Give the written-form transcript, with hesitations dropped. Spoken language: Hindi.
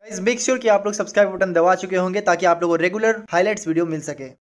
मेक श्योर कि आप लोग सब्सक्राइब बटन दबा चुके होंगे ताकि आप लोगों को रेगुलर हाइलाइट्स वीडियो मिल सके।